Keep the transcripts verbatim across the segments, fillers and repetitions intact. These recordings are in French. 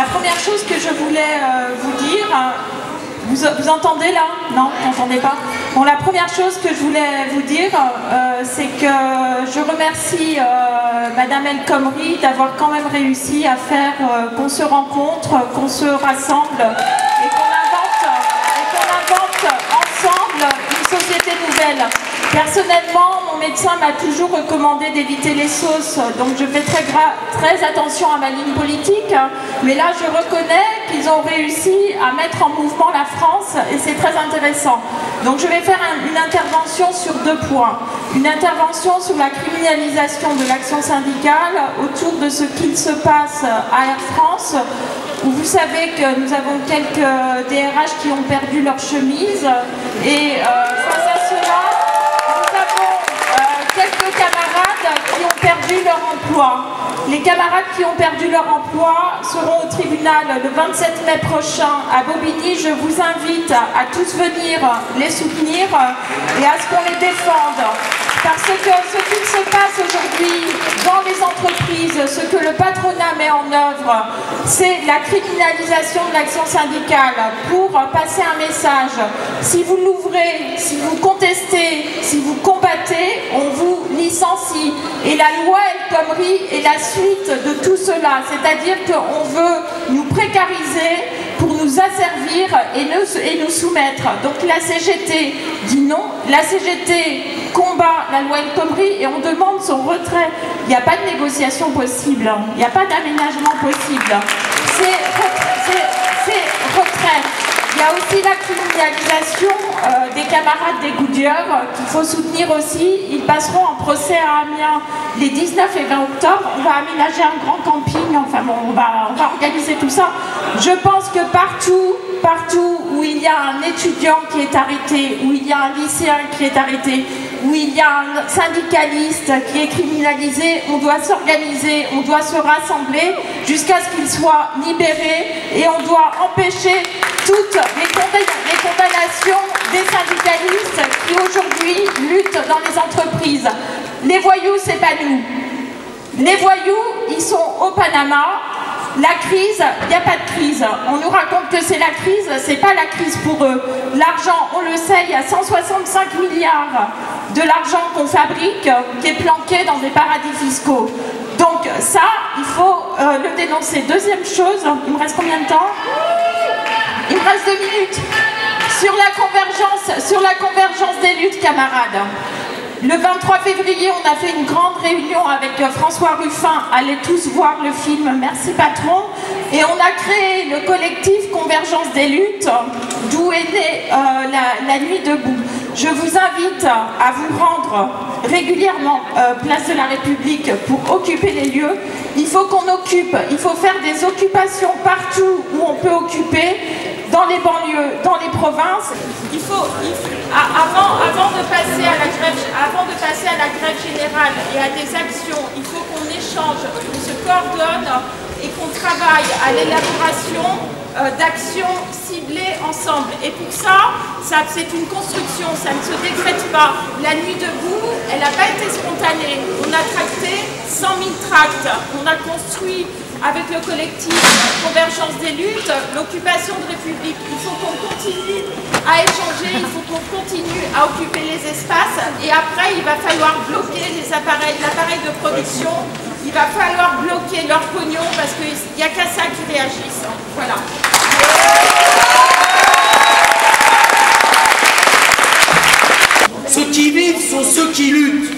La première chose que je voulais euh, vous dire, vous, vous entendez là? Non, vous n'entendez pas? Bon, la première chose que je voulais vous dire, euh, c'est que je remercie euh, Madame El Khomri d'avoir quand même réussi à faire euh, qu'on se rencontre, qu'on se rassemble et qu'on invente, et qu'on invente ensemble une société nouvelle. Personnellement, mon médecin m'a toujours recommandé d'éviter les sauces, donc je fais très, très attention à ma ligne politique, mais là je reconnais qu'ils ont réussi à mettre en mouvement la France et c'est très intéressant. Donc je vais faire un, une intervention sur deux points. Une intervention sur la criminalisation de l'action syndicale autour de ce qu'il se passe à Air France, où vous savez que nous avons quelques D R H qui ont perdu leur chemise et euh, face à cela, quelques camarades qui ont perdu leur emploi. Les camarades qui ont perdu leur emploi seront au tribunal le vingt-sept mai prochain à Bobigny. Je vous invite à tous venir les soutenir et à ce qu'on les défende. Parce que ce qu'il se passe aujourd'hui dans les entreprises, ce que le patronat met en œuvre, c'est la criminalisation de l'action syndicale pour passer un message. Si vous l'ouvrez, si vous contestez, si vous combattez, on vous licencie. Et la loi El Khomri est la suite de tout cela. C'est-à-dire qu'on veut nous précariser pour nous asservir et nous, et nous soumettre. Donc la C G T dit non. La C G T combat la loi El Khomri et on demande son retrait. Il n'y a pas de négociation possible. Il n'y a pas d'aménagement possible. C'est retrait. Il y a aussi la criminalisation euh, des camarades des Goodyear qu'il faut soutenir aussi. Ils passeront en procès à Amiens les dix-neuf et vingt octobre. On va aménager un grand camping, enfin bon, on va, on va organiser tout ça. Je pense que partout, partout où il y a un étudiant qui est arrêté, où il y a un lycéen qui est arrêté, où il y a un syndicaliste qui est criminalisé, on doit s'organiser, on doit se rassembler jusqu'à ce qu'il soit libéré et on doit empêcher toutes les, les condamnations des syndicalistes qui aujourd'hui luttent dans les entreprises. Les voyous, c'est pas nous. Les voyous, ils sont au Panama. La crise, il n'y a pas de crise. On nous raconte que c'est la crise, c'est pas la crise pour eux. L'argent, on le sait, il y a cent soixante-cinq milliards de l'argent qu'on fabrique qui est planqué dans des paradis fiscaux. Donc ça, il faut euh, le dénoncer. Deuxième chose, il me reste combien de temps ? Il me reste deux minutes. Sur la convergence, sur la convergence des luttes, camarades. Le vingt-trois février, on a fait une grande réunion avec François Ruffin. Allez tous voir le film Merci Patron. Et on a créé le collectif Convergence des luttes, d'où est née euh, la, la Nuit debout. Je vous invite à vous rendre régulièrement euh, place de la République pour occuper les lieux. Il faut qu'on occupe, il faut faire des occupations partout où on peut occuper, dans les banlieues, dans les provinces. Il faut, il faut avant, avant, de passer à la grève, avant de passer à la grève générale et à des actions, il faut qu'on échange, qu'on se coordonne et qu'on travaille à l'élaboration euh, d'actions ciblées ensemble. Et pour ça, ça c'est une construction, ça ne se décrète pas. La Nuit debout, elle n'a pas été spontanée. On a tracté cent mille tracts. On a construit avec le collectif Convergence des luttes, l'occupation de République. Il faut qu'on continue à échanger, il faut qu'on continue à occuper les espaces et après il va falloir bloquer les appareils, l'appareil de production, il va falloir bloquer leur pognon parce qu'il n'y a qu'à ça qui réagissent. Voilà. Ceux qui vivent sont ceux qui luttent.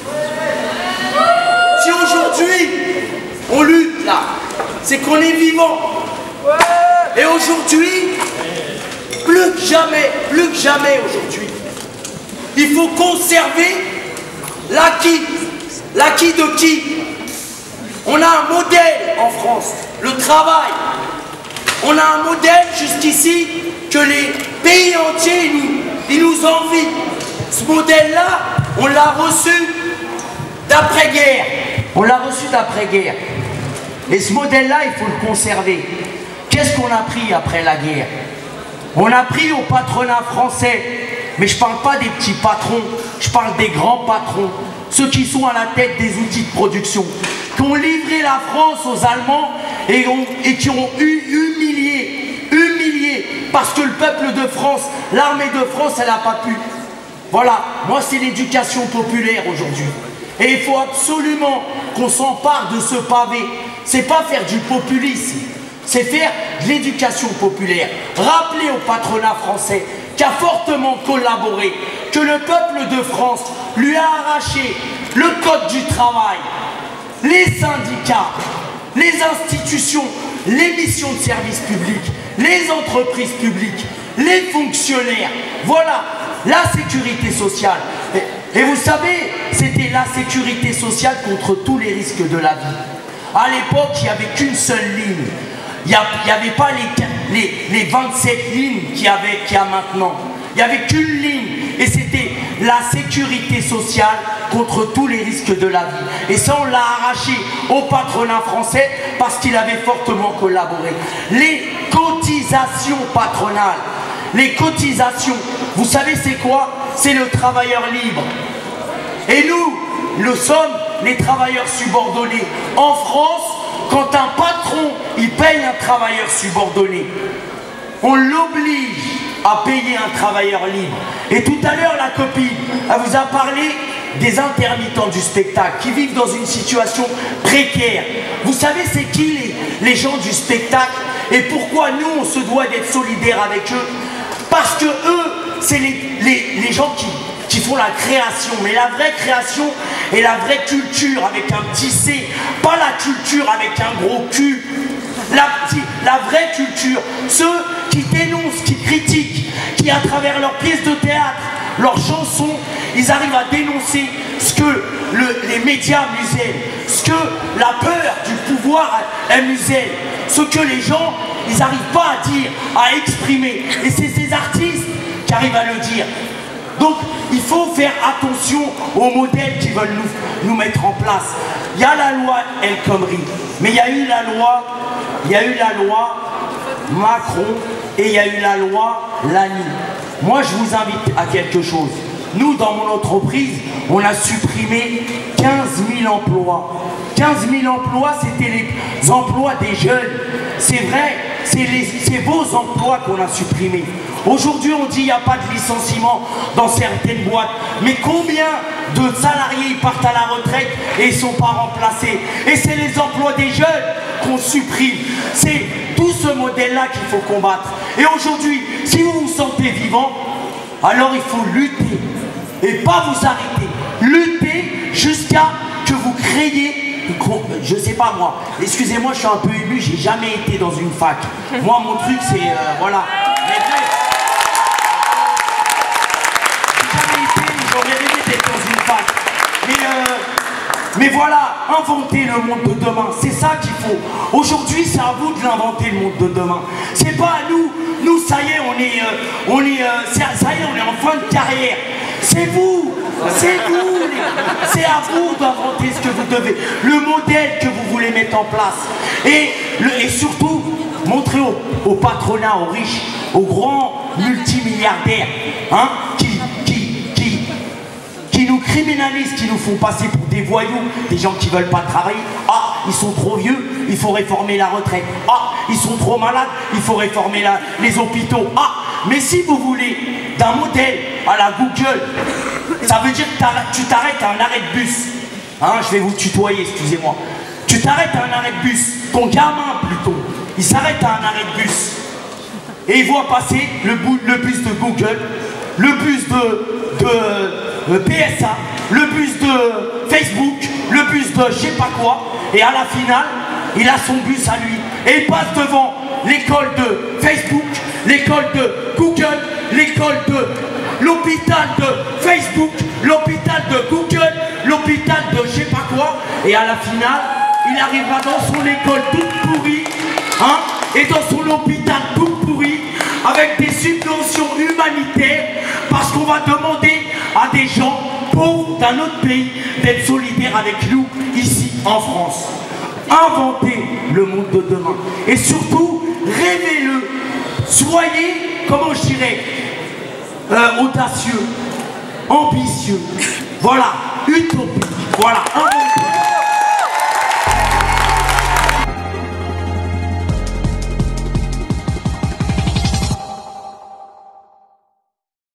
Si aujourd'hui on lutte là, c'est qu'on est vivant. Et aujourd'hui, plus que jamais, plus que jamais aujourd'hui, il faut conserver l'acquis. L'acquis de qui? On a un modèle en France, le travail. On a un modèle jusqu'ici que les pays entiers nous, ils nous envient. Ce modèle-là, on l'a reçu d'après-guerre. On l'a reçu d'après-guerre. Et ce modèle-là, il faut le conserver. Qu'est-ce qu'on a pris après la guerre? On a pris au patronat français. Mais je ne parle pas des petits patrons, je parle des grands patrons. Ceux qui sont à la tête des outils de production. Qui ont livré la France aux Allemands et, ont, et qui ont eu humilié, humilié, parce que le peuple de France, l'armée de France, elle n'a pas pu. Voilà, moi c'est l'éducation populaire aujourd'hui. Et il faut absolument qu'on s'empare de ce pavé. C'est pas faire du populisme, c'est faire de l'éducation populaire. Rappeler au patronat français qui a fortement collaboré, que le peuple de France lui a arraché le code du travail, les syndicats, les institutions, les missions de service public, les entreprises publiques, les fonctionnaires. Voilà, la sécurité sociale. Et, et vous savez, c'était la sécurité sociale contre tous les risques de la vie. À l'époque, il n'y avait qu'une seule ligne. Il n'y avait pas les, les, les vingt-sept lignes qu'il y, avait, qu'il y a maintenant. Il n'y avait qu'une ligne. Et c'était la sécurité sociale contre tous les risques de la vie. Et ça, on l'a arraché au patronat français parce qu'il avait fortement collaboré. Les cotisations patronales. Les cotisations, vous savez c'est quoi? C'est le travailleur libre. Et nous, nous sommes les travailleurs subordonnés. En France, quand un patron, il paye un travailleur subordonné, on l'oblige à payer un travailleur libre. Et tout à l'heure, la copine, elle vous a parlé des intermittents du spectacle qui vivent dans une situation précaire. Vous savez, c'est qui les, les gens du spectacle et pourquoi nous, on se doit d'être solidaires avec eux? Parce que eux, c'est les, les, les gens qui, qui font la création. Mais la vraie création et la vraie culture avec un petit C, pas la culture avec un gros cul. La, la vraie culture, ceux qui dénoncent, qui critiquent, qui à travers leurs pièces de théâtre, leurs chansons, ils arrivent à dénoncer ce que le, les médias musellent, ce que la peur du pouvoir muselle, ce que les gens, ils n'arrivent pas à dire, à exprimer. Et c'est ces artistes qui arrivent à le dire. Donc, il faut faire attention aux modèles qui veulent nous, nous mettre en place. Il y a la loi El Khomri, mais il y a eu la loi, il y a eu la loi Macron et il y a eu la loi Lamy. Moi, je vous invite à quelque chose. Nous, dans mon entreprise, on a supprimé quinze mille emplois. quinze mille emplois, c'était les emplois des jeunes. C'est vrai, c'est vos emplois qu'on a supprimés. Aujourd'hui, on dit qu'il n'y a pas de licenciement dans certaines boîtes. Mais combien de salariés partent à la retraite et ils ne sont pas remplacés? Et c'est les emplois des jeunes qu'on supprime. C'est tout ce modèle-là qu'il faut combattre. Et aujourd'hui, si vous vous sentez vivant, alors il faut lutter. Et pas vous arrêter. Lutter jusqu'à que vous créiez. Je sais pas moi, excusez-moi, je suis un peu ému, j'ai jamais été dans une fac. Moi, mon truc, c'est, euh, voilà. Mais j'ai jamais été, j'aurais rêvé d'être dans une fac. Mais, euh, mais voilà, inventer le monde de demain, c'est ça qu'il faut. Aujourd'hui, c'est à vous de l'inventer, le monde de demain. C'est pas à nous, nous, ça y est, on est, euh, on est, euh, ça y est, on est en fin de carrière. C'est vous, c'est vous, c'est à vous d'inventer ce que vous devez, le modèle que vous voulez mettre en place. Et, le, et surtout, montrer au, au patronat, aux riches, aux grands multimilliardaires, hein, qui, qui, qui, qui nous criminalisent, qui nous font passer pour des voyous, des gens qui ne veulent pas travailler. Ah, ils sont trop vieux, il faut réformer la retraite. Ah, ils sont trop malades, il faut réformer la, les hôpitaux. Ah, mais si vous voulez d'un modèle à la Google, ça veut dire que tu t'arrêtes à un arrêt de bus. Hein, je vais vous tutoyer, excusez-moi. Tu t'arrêtes à un arrêt de bus, ton gamin plutôt, il s'arrête à un arrêt de bus. Et il voit passer le, le bus de Google, le bus de, de, de P S A, le bus de Facebook, le bus de je sais pas quoi. Et à la finale, il a son bus à lui. Et il passe devant l'école de Facebook, l'école de Google, l'école de l'hôpital de Facebook, l'hôpital de Google, l'hôpital de je sais pas quoi. Et à la finale, il arrivera dans son école toute pourrie, hein, et dans son hôpital tout pourri, avec des subventions humanitaires, parce qu'on va demander à des gens pauvres d'un autre pays d'être solidaires avec nous, ici en France. Inventez le monde de demain. Et surtout, rêvez-le. Soyez, comment je dirais, euh, audacieux, ambitieux. Voilà, utopique. Voilà, inventez.